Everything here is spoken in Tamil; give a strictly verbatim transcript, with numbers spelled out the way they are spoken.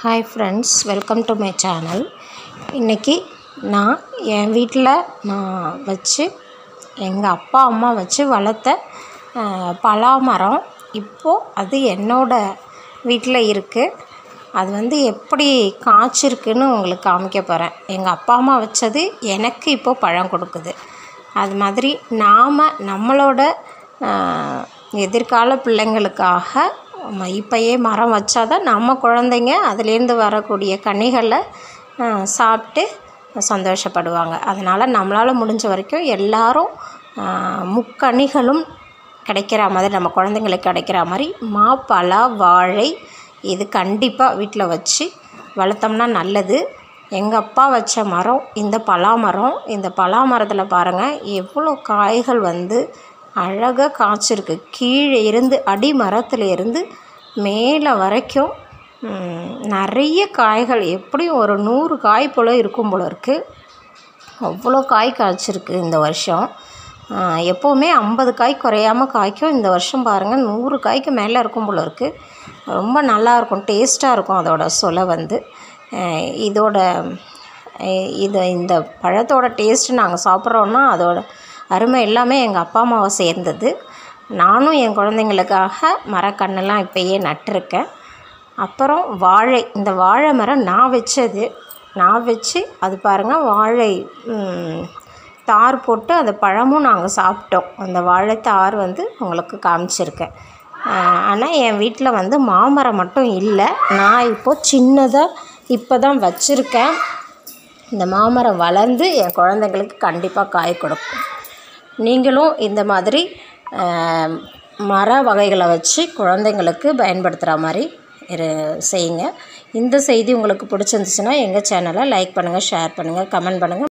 Hi friends, welcome to my channel. இன்றைக்கி நான் என் வீட்டில் நான் வச்சு எங்கள் அப்பா அம்மா வச்சு வளர்த்த பலா மரம் இப்போது அது என்னோடய வீட்டில் இருக்குது. அது வந்து எப்படி காய்ச்சிருக்குன்னு உங்களுக்கு காமிக்க போகிறேன். எங்கள் அப்பா அம்மா வச்சது எனக்கு இப்போது பழம் கொடுக்குது. அது மாதிரி நாம் நம்மளோட எதிர்கால பிள்ளைங்களுக்காக இப்போயே மரம் வச்சா தான் நம்ம குழந்தைங்க அதுலேருந்து வரக்கூடிய கனிகளை சாப்பிட்டு சந்தோஷப்படுவாங்க. அதனால் நம்மளால் முடிஞ்ச வரைக்கும் எல்லோரும் முக்கனிகளும் கிடைக்கிற மாதிரி, நம்ம குழந்தைங்களுக்கு கிடைக்கிற மாதிரி மா, பலா, வாழை இது கண்டிப்பாக வீட்டில் வச்சு வளர்த்தோம்னா நல்லது. எங்கள் அப்பா வச்ச மரம் இந்த பலா மரம். இந்த பலா மரத்தில் பாருங்கள் எவ்வளோ காய்கள் வந்து அழகாக காய்ச்சிருக்கு. கீழே இருந்து அடி மரத்தில் இருந்து மேலே வரைக்கும் நிறைய காய்கள், எப்படியும் ஒரு நூறு காய் போல் இருக்கும் போல இருக்குது. அவ்வளோ காய் காய்ச்சிருக்கு இந்த வருஷம். எப்போவுமே ஐம்பது காய் குறையாமல் காய்க்கும். இந்த வருஷம் பாருங்கள் நூறு காய்க்கு மேலே இருக்கும் போல இருக்குது. ரொம்ப நல்லாயிருக்கும், டேஸ்ட்டாக இருக்கும். அதோட சொலை வந்து இதோட இது இந்த பழத்தோட டேஸ்ட்டு நாங்கள் சாப்பிட்றோன்னா அதோட அருமை எல்லாமே எங்கள் அப்பா அம்மாவை சேர்ந்தது. நானும் என் குழந்தைங்களுக்காக மரக்கண்ணெல்லாம் இப்போயே நட்டிருக்கேன். அப்புறம் வாழை, இந்த வாழை மரம் நான் வச்சது. நான் வச்சு அது பாருங்கள் வாழை தார் போட்டு அந்த பழமும் நாங்கள் சாப்பிட்டோம். அந்த வாழைத்தார் வந்து உங்களுக்கு காமிச்சிருக்கேன். ஆனால் என் வீட்டில் வந்து மாமரம் மட்டும் இல்லை. நான் இப்போது சின்னதாக இப்போ தான் வச்சுருக்கேன். இந்த மாமரம் வளர்ந்து என் குழந்தைங்களுக்கு கண்டிப்பாக காய் கொடுக்கும். நீங்களும் இந்த மாதிரி மர வகைகளை வச்சு குழந்தைங்களுக்கு பயன்படுத்துகிற மாதிரி இரு செய்யுங்க. இந்த செய்தி உங்களுக்கு பிடிச்சிருந்துச்சுன்னா எங்கள் சேனலை லைக் பண்ணுங்கள், ஷேர் பண்ணுங்கள், கமெண்ட் பண்ணுங்கள்.